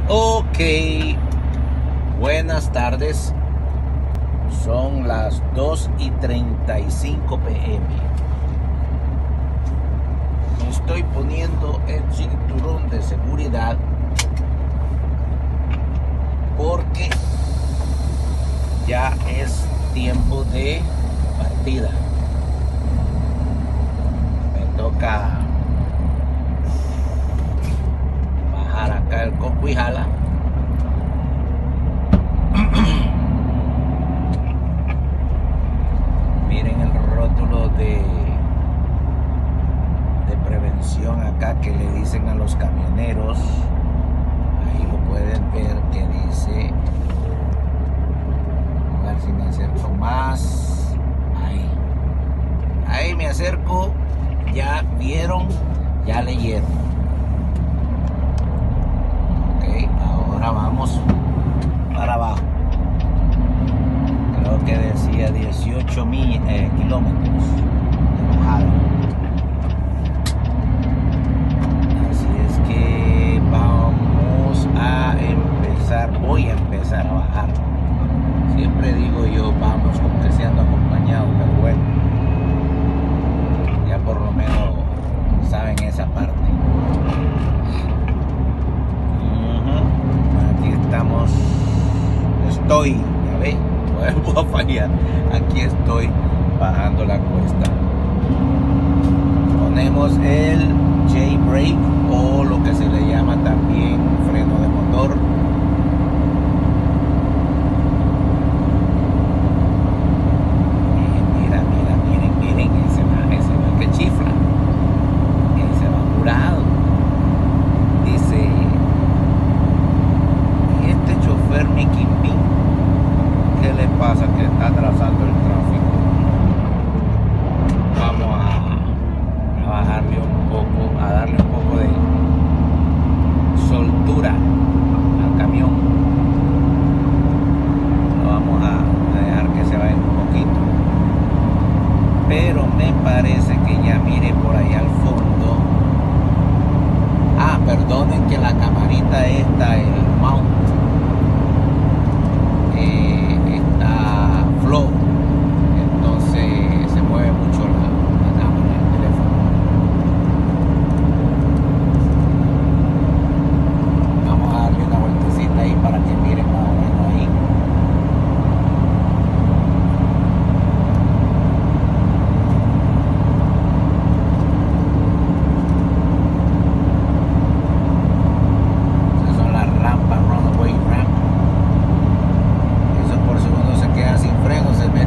Ok, buenas tardes. Son las 2:35 p.m. Me estoy poniendo el cinturón de seguridad porque ya es tiempo de partida. Me toca bajar acá el Coquijala. Miren el rótulo de prevención acá que le dicen a los camioneros. Ahí lo pueden ver que dice, a ver si me acerco más. Ahí me acerco. Ya vieron, ya leyeron. Ok, ahora vamos para abajo. Creo que decía 18 kilómetros de bajada. Así es que vamos a empezar, voy a empezar a bajar. Siempre digo yo, vamos como que se ando acompañado, pero bueno, ya por lo menos saben esa parte. Aquí estamos, estoy, ya ve, vuelvo a fallar. Aquí estoy bajando la cuesta. Ponemos el J-brake o lo que se le llama también freno de motor. Miren, ese va que chifla. Ese va apurado. Dice, ¿y este chofer Mickey Pin? ¿Qué le pasa que está atrasando el tráfico? Vamos a bajarle un poco, a darle un poco de soltura al camión. Lo vamos a dejar que se vaya un poquito. Pero me parece que ya mire por ahí al fondo. Perdonen que la camarita esta, el mount, está flojo, entonces se mueve mucho la cámara del teléfono. Vamos a darle una vueltecita ahí para que miren más o menos ahí. Runaway ramp. Eso por si uno se queda sin freno, se mete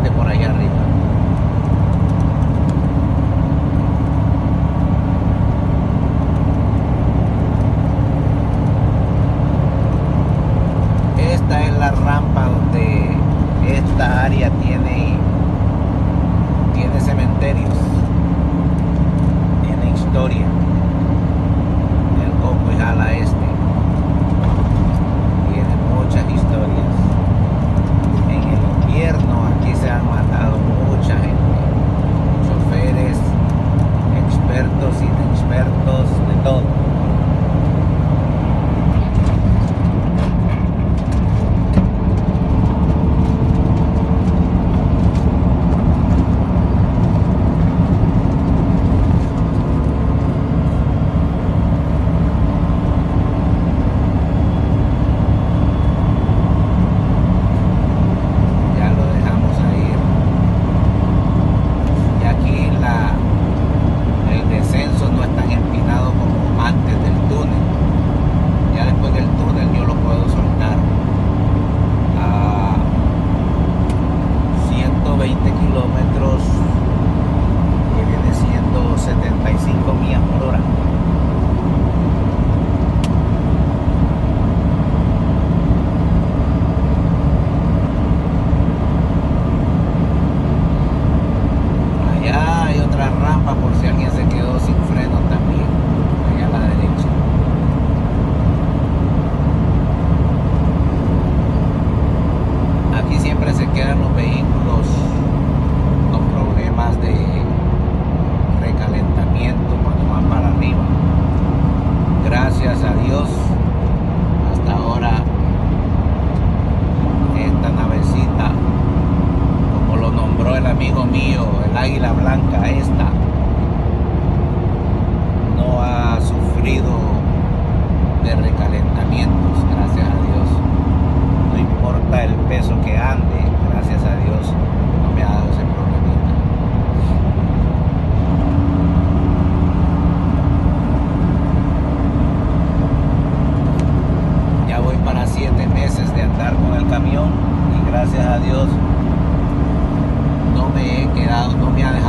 de recalentamientos, gracias a Dios. No importa el peso que ande, gracias a Dios, no me ha dado ese problemita. Ya voy para 7 meses de andar con el camión y gracias a Dios no me he quedado, no me ha dejado